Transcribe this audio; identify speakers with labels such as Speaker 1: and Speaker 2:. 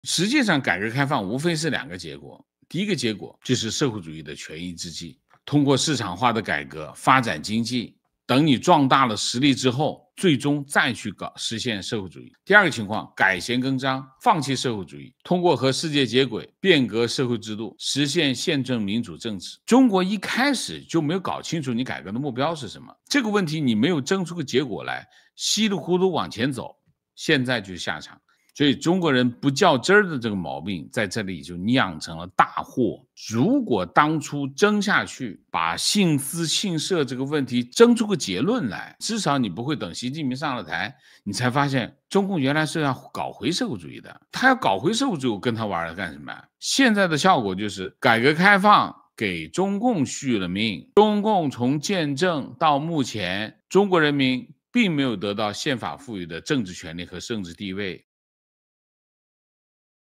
Speaker 1: 实际上，改革开放无非是2个结果。第一个结果就是社会主义的权宜之计，通过市场化的改革发展经济，等你壮大了实力之后，最终再去实现社会主义。第二个情况，改弦更张，放弃社会主义，通过和世界接轨，变革社会制度，实现宪政民主政治。中国一开始就没有搞清楚你改革的目标是什么，这个问题你没有争出个结果来，稀里糊涂往前走，现在就下场。所以中国人不较真儿的这个毛病在这里就酿成了大祸。如果当初争下去，把姓资姓社这个问题争出个结论来，至少你不会等习近平上了台，你才发现中共原来是要搞回社会主义的。他要搞回社会主义，跟他玩了干什么？现在的效果就是改革开放给中共续了命。中共从建政到目前，中国人民并没有得到宪法赋予的政治权利和政治地位。